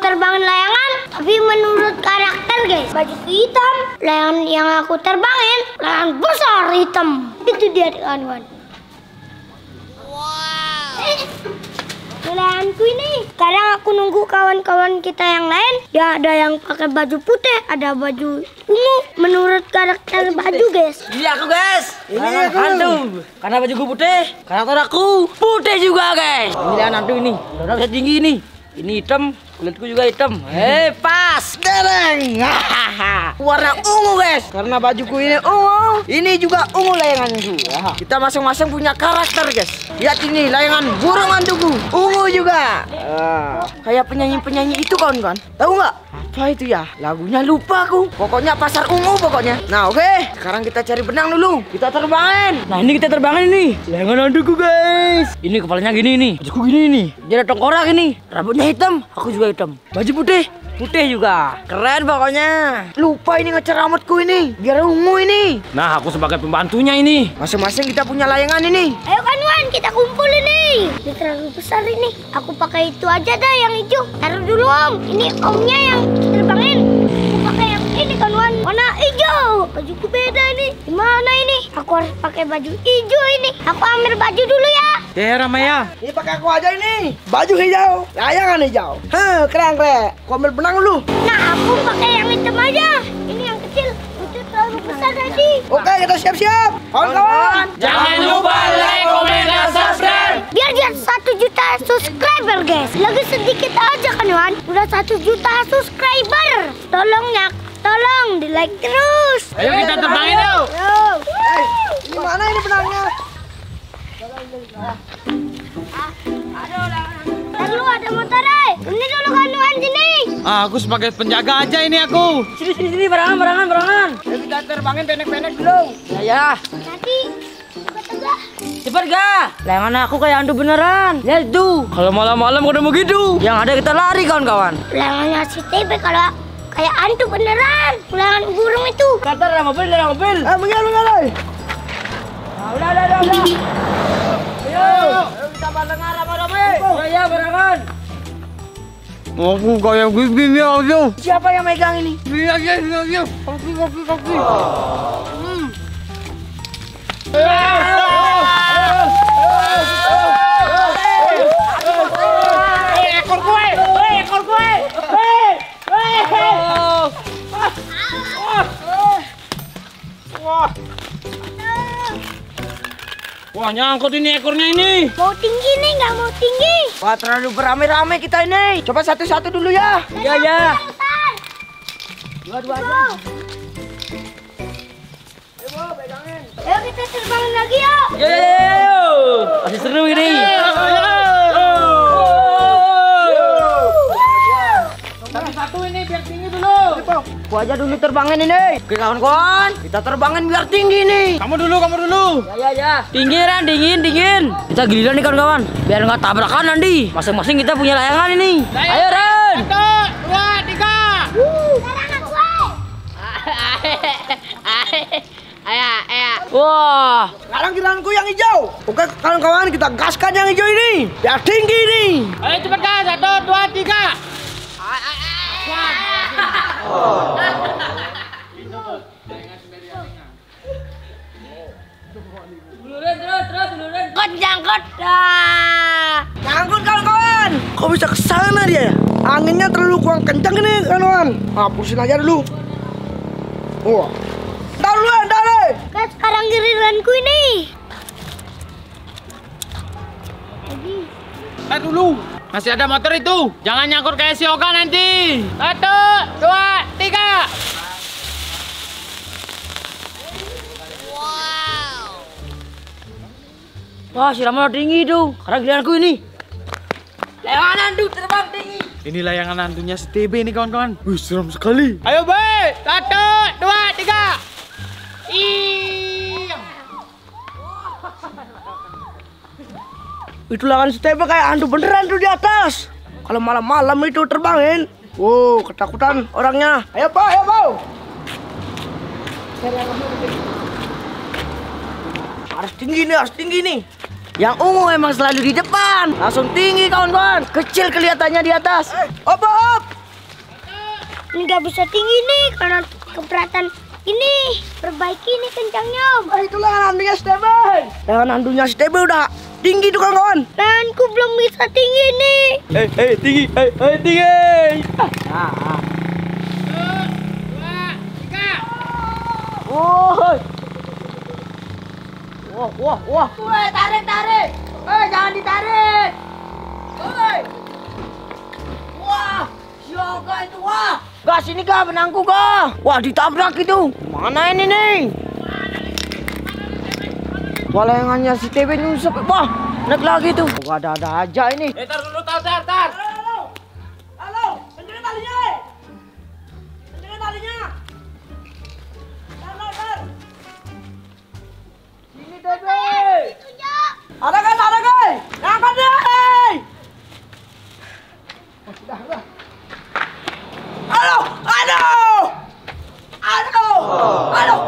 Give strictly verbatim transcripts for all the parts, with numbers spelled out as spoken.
terbangin layangan, tapi menurut karakter guys, baju hitam. Layangan yang aku terbangin, layangan besar hitam. Itu dia kawan-kawan. Wow. Eh, layanganku ini. Sekarang aku nunggu kawan-kawan kita yang lain. Ya ada yang pakai baju putih, ada baju ungu. Menurut karakter baju guys. Iya aku guys. Ini aku hantu. Karena bajuku putih, karakter aku putih juga guys. Ini layangan hantu ini. Udah bisa tinggi ini. Ini hitam, kulitku juga hitam. Hei, pas, dereng. Warna ungu guys. Karena bajuku ini ungu, ini juga ungu layanganku. Kita masing-masing punya karakter guys. Lihat ini layangan burung hantuku, ungu juga. Ah, kayak penyanyi-penyanyi itu kawan-kawan. Tahu nggak? Apa itu ya? Lagunya lupa aku. Pokoknya pasar ungu pokoknya. Nah oke, okay. Sekarang kita cari benang dulu. Kita terbangin. Nah ini kita terbangin ini. Layangan hantuku guys. Ini kepalanya gini nih. Bajuku gini nih. Dia ada tengkorak ini. Rambutnya hitam, aku juga hitam. Baju putih, putih juga. Keren pokoknya. Lupa ini ngecat rambutku ini. Biar ungu ini. Nah aku sebagai pembantunya ini. Masing-masing kita punya layangan ini. Ayo kawan, kita kumpul ini. Ini terlalu besar ini. Aku pakai itu aja dah yang hijau. Taruh dulu om. Ini omnya yang terbangin. Aku pakai yang ini kawan, warna hijau. Bajuku beda nih. Gimana ini? Aku harus pakai baju hijau ini. Aku ambil baju dulu ya. Ya Ramaya. Ini pakai aku aja ini. Baju hijau, layangan hijau. Heh, keren keren. Aku ambil benang dulu. Nah, aku pakai yang hitam aja. Ini yang kecil. Itu terlalu besar tadi. Oke, kita siap-siap. Kawan-kawan. Jangan lupa like, komen, dan subscribe. Biar dia satu juta subscriber guys. Lagi sedikit aja kan Wan. Udah satu juta subscriber. Tolong ya, tolong di like terus. Ayo kita terbangin yuk. Eh, ini mana ini benangnya? Lalu ada motor eh. Ini dulu kan Wan sini. Ah, aku sebagai penjaga aja ini aku. Sini sini sini barangan barangan barangan. Ayo kita terbangin pendek-pendek dulu. Ya ya. Nanti tegak-tegak. Cepat ga? Layangan aku kayak hantu beneran. Lihat tuh. Kalau malam-malam udah begitu. Yang ada kita lari kawan-kawan. Layangannya si T V kalau kayak hantu beneran. Layangan burung itu. Kata ada mobil, ada mobil. Eh, mengal mengal. Nah, udah udah udah. udah. Ayo, ayo kita barengan rame-rame. Ya ya barengan. Aku kayak gini aja. Siapa yang megang ini? Iya iya iya iya. Kopi kopi kopi. Hmm. Ekor gue, ekor gue. Wah. Wah nyangkut ini ekornya ini. Mau tinggi nih, nggak mau tinggi. Wah, terlalu beramai-ramai kita ini. Coba satu-satu dulu ya. Iya ya. Dua-dua aja. Ayo kita terbangin lagi yuk. Yo, masih seru ini. Satu-satu ini biar tinggi dulu. Gua aja dulu terbangin ini. Oke kawan-kawan, Kita terbangin biar tinggi nih. kamu dulu, kamu dulu. Ya ya ya. Tinggi Ran, dingin, dingin. Kita giliran nih kawan-kawan, biar nggak tabrakan nanti. Masing-masing kita punya layangan ini. Ayo Ran. Satu, dua, tiga. Larangan gue. Ayo, ayo. Wah, Sekarang giliranku yang hijau. Oke, kawan-kawan, kita gaskan yang hijau ini. Biar tinggi nih. Ayo cepat kan. Satu, dua, tiga. Jangkut, jangkut. Dah. Nyangkut kawan-kawan. Kok bisa ke sana dia ya? Anginnya terlalu kurang kencang ini kawan-kawan. Hapusin aja dulu. Wah. Ntar dulu, ntar dulu. Kan sekarang giliranku ini. Lihat dulu. Masih ada motor itu. Jangan nyangkut kayak si Oka nanti. Satu, dua, tiga. wah si Rama udah tinggi tuh. Karena giliranku ini. Layangan hantu terbang tinggi. Ini layangan hantunya si T B ini kawan-kawan. Wih seram sekali. Ayo Bay. Satu, dua, tiga. Ih. Itu lawan stebe kayak hantu beneran tuh di atas. Kalau malam-malam itu terbangin. Wow, ketakutan orangnya. Ayo, Pak, ayo, Pak. Harus tinggi nih, harus tinggi nih. Yang ungu emang selalu di depan. Langsung tinggi kawan-kawan. Kecil kelihatannya di atas. Eh, op, op. Ini nggak bisa tinggi nih karena keberatan ini. Perbaiki nih kencangnya Om. Ah, itu layangan andunya si T B. Layangan andunya si T B udah tinggi tuh kawan-kawan. Layanganku belum bisa tinggi nih. Hei, hei, tinggi, hei, hei, tinggi. Ah, ah, ah. Dua, tiga. Woi. Wah, wah, wah. Woi, tarik, tarik. Eh, jangan ditarik. Woi. Wah, siapa itu wah? Gak sini kah benangku kah? Wah, ditabrak itu. Mana ini nih? Wah, layangannya si T B nyusap. Wah, naik lagi tuh. Wah, ada-ada aja ini. Eh, tar dulu, tar, tar, tar. Halo, halo, kencengin talinya. Kencengin talinya. Halo, tar. Sini T B. Ada kan, ada kan? Angkat deh. Oh, sudah, sudah. Halo, aduh, aduh, aduh.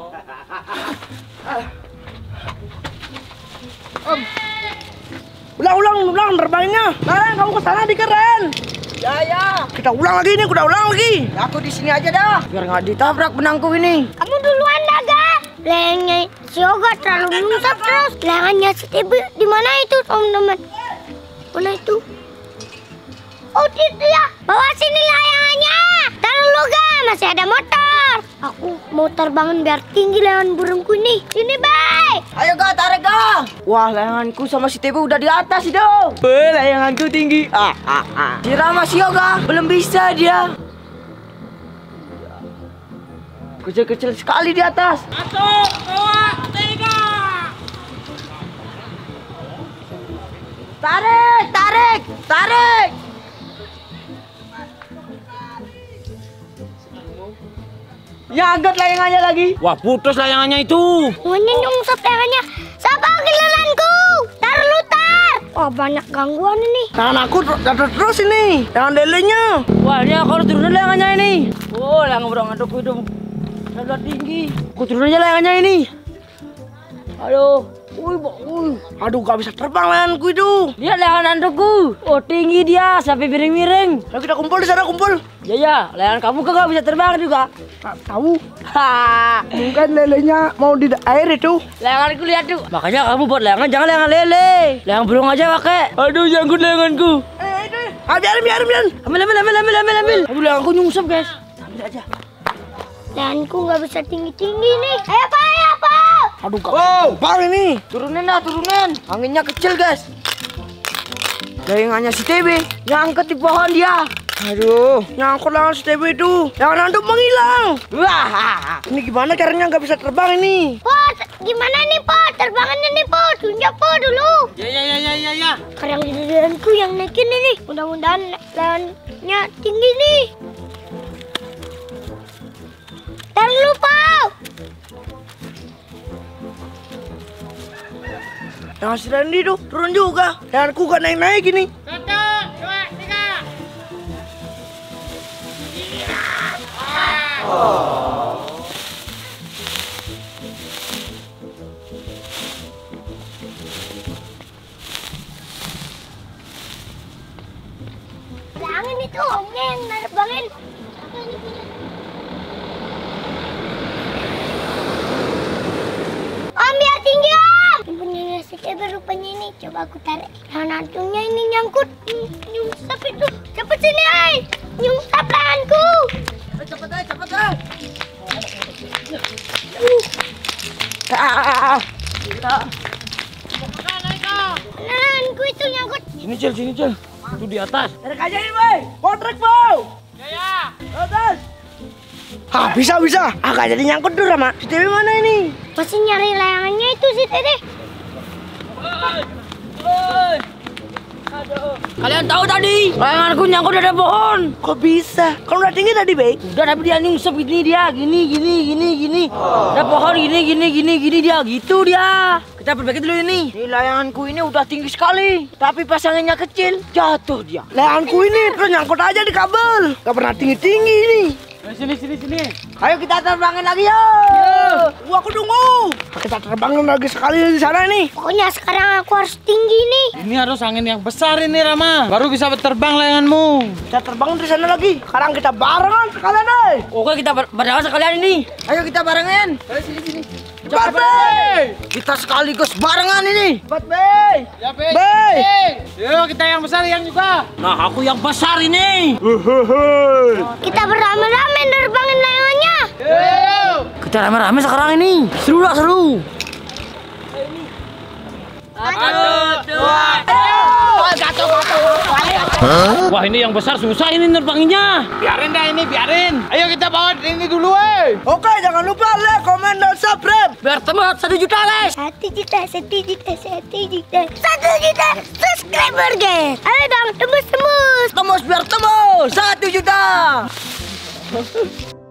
Om, ulang, ulang, ulang terbangnya. Nah, kamu ke sana dikeren. Ya, ya. Kita ulang lagi nih, kita ulang lagi. Aku di sini aja dah, biar nggak ditabrak benangku ini. Kamu duluan Naga. Layangannya si Yoga terlalu nyungsap terus. Layangannya si T B di mana itu teman-teman? Mana itu? Oh itu ya. Bawa sini layangannya. Taruh lu ga, masih ada motor. Aku mau terbangin biar tinggi layangan burungku nih. Sini bay. Ayo ga, tarik ga. Wah, layanganku sama si T B udah di atas dong. Weh, layanganku tinggi. Ah, ah, ah. Si Rama si Yoga belum bisa dia. Kecil-kecil sekali di atas. Satu, dua, tiga. Tarik, tarik, tarik. Ya, angkat layangannya lagi. Wah, putus layangannya itu. Ini nyungsap layangannya. Siapa giliranku? Tar lu tar. Oh banyak gangguan ini. Tangan aku jatuh terus ini. Tangan lelenya. Wah, ini aku harus turunin layangannya ini. Oh, layangan burung adukku itu udah tinggi. Aku turunin aja layangannya ini. Aduh. Wih, wih. Aduh, gak bisa terbang layanganku itu. Lihat layangan andukku. Oh, tinggi dia sampai miring-miring. Ayo kita kumpul di sana, kumpul. Ya ya, layangan kamu kagak bisa terbang juga. Gak tahu. Ha. Mungkin lelenya mau di air itu. Layanganku lihat tuh. Makanya kamu buat layangan jangan layangan lele. Layangan burung aja pakai. Aduh, jangkut layanganku. Eh, itu. Ah, biarin, biarin, biarin. Ambil, ambil, ambil, ambil, ambil, ambil. Aduh, layanganku nyungsep, guys. Ambil aja. Layanganku nggak bisa tinggi-tinggi nih. Ayo pak, ayo pak. Aduh, gak wow, bang ini. Turunin dah, turunin. Anginnya kecil, guys. Layangannya si T B nyangkut di pohon dia. Aduh, nyangkut layangan si T B itu. Layangan anduk menghilang. Wah, ini gimana caranya nggak bisa terbang ini? Pot, gimana nih pot? Terbangannya nih pot. Tunjuk pot dulu. Ya, ya, ya, ya, ya, ya. Karang giliranku yang naikin ini. Mudah-mudahan layangannya tinggi nih. Taruh dulu pak. Yang si Randy tuh turun juga. Layanganku gak naik-naik gini. Satu, dua, tiga. Layangan itu omnya yang nerbangin. Om biar tinggi om. Punyanya si T B rupanya ini. Coba aku tarik. Nah nantunya ini nyangkut. Hmm, nyungsap itu. Cepet sini ay. Nyungsap layanganku. Cepet aja, cepet aja. Uh, Ah, Buka, naik kau. layanganku itu nyangkut. Sini, Cil, sini, Cil. Itu di atas. tarik aja ini, boy. Kontrak, boy. Ya, ya. Atas. Ah, bisa, bisa. Ah, gak jadi nyangkut tuh, Rama. Si T B mana ini? Masih nyari layangannya itu si Tede. Kalian tahu tadi layanganku nyangkut ada pohon. Kok bisa? Kan udah tinggi tadi, Bey. Udah tapi dia nyungsep gini dia, gini gini gini gini. Ada pohon gini gini gini gini dia, gitu dia. Kita perbaiki dulu ini. Ini layanganku ini udah tinggi sekali. Tapi pasangannya kecil, jatuh dia. Layanganku ini terus nyangkut aja di kabel. Gak pernah tinggi-tinggi ini. Sini sini sini. Ayo kita terbangin lagi, yo. Wah, aku tunggu. Oke. kita terbangin lagi sekali di sana nih. Pokoknya sekarang aku harus tinggi nih. Ini harus angin yang besar ini Rama. Baru bisa terbang layanganmu. Kita terbang di sana lagi. Sekarang kita barengan sekalian deh. Oke, kita bar- barengan sekalian ini. Ayo kita barengan. Ayo sini sini. Cepat, Bey. Kita sekaligus barengan ini. Cepat, Bey. Ya, Be. Bey. Yuk, kita yang besar yang juga. Nah, aku yang besar ini. Kita beramai-ramai nerbangin layangannya. Yuk. Kita rame-rame sekarang ini. Seru lah, seru. Satu, dua, Wah, ini yang besar susah ini nerbanginnya. Biarin dah ini, biarin. Ayo kita bawa ini dulu, eh. Oke, jangan lupa like, komen, dan subscribe. Biar tembus satu juta, guys. Satu juta, satu juta, satu juta, satu juta subscriber, guys. Ayo dong, tembus-tembus. Tembus biar tembus. Satu juta.